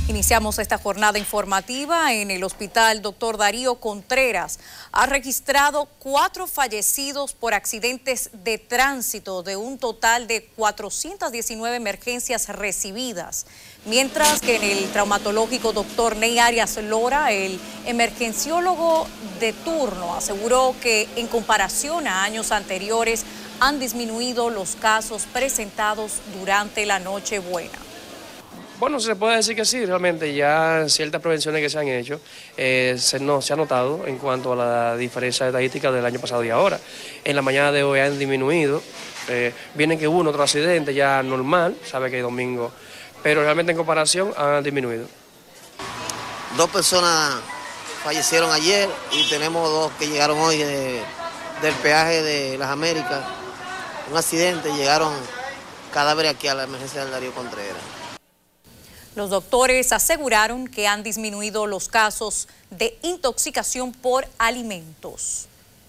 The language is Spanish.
Iniciamos esta jornada informativa en el Hospital Dr. Darío Contreras. Ha registrado 4 fallecidos por accidentes de tránsito de un total de 419 emergencias recibidas. Mientras que en el traumatológico Dr. Ney Arias Lora, el emergenciólogo de turno, aseguró que en comparación a años anteriores han disminuido los casos presentados durante la Nochebuena. Bueno, se puede decir que sí, realmente ya ciertas prevenciones que se han hecho se ha notado en cuanto a la diferencia estadística del año pasado y ahora. En la mañana de hoy han disminuido, viene que hubo otro accidente ya normal, sabe que es domingo, pero realmente en comparación han disminuido. 2 personas fallecieron ayer y tenemos 2 que llegaron hoy del peaje de Las Américas. Un accidente, llegaron cadáveres aquí a la emergencia del Darío Contreras. Los doctores aseguraron que han disminuido los casos de intoxicación por alimentos.